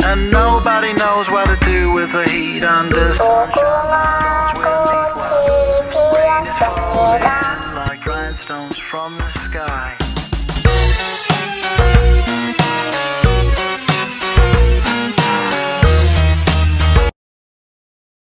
And nobody knows what to do with the heat under sunshine. Rain is falling like grindstones from the sky.